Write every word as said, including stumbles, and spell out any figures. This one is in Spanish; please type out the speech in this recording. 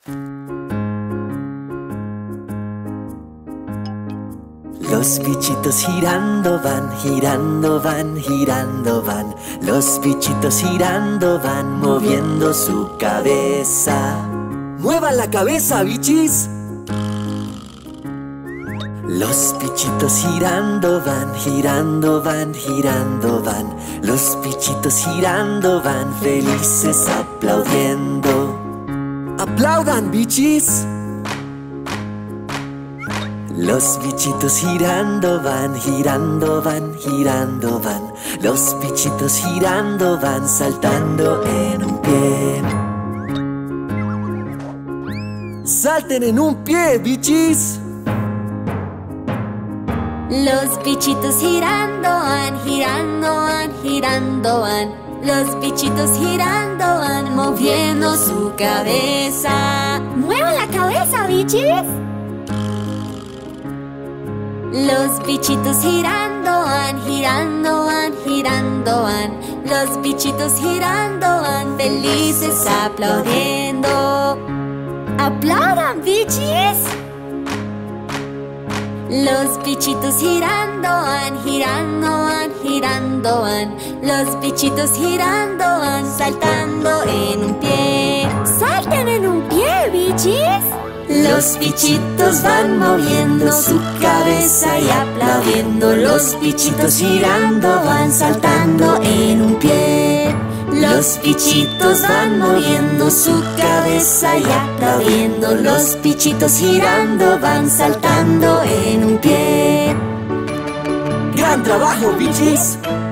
Los bichitos girando van, girando van, girando van. Los bichitos girando van, moviendo su cabeza. ¡Muevan la cabeza, bichis! Los bichitos girando van, girando van, girando van. Los bichitos girando van, felices aplaudiendo. ¡Aplaudan, bichis! Los bichitos girando van, girando van, girando van. Los bichitos girando van, saltando en un pie. ¡Salten en un pie, bichis! Los bichitos girando van, girando van, girando van. Los bichitos girando van, moviendo su cabeza. ¡Muevan la cabeza, bichis! Los bichitos girando van, girando van, girando van. Los bichitos girando van, felices aplaudiendo. ¡Aplaudan, bichis! Los bichitos girando van, girando van, girando van. Los bichitos girando van, saltando en un pie. ¡Salten en un pie, bichis! Los bichitos van moviendo su cabeza y aplaudiendo. Los bichitos girando van, saltando en un pie. Los bichitos van moviendo su cabeza y aplaudiendo. Los bichitos girando van, saltando en un pie. ¡Gran trabajo, bichis!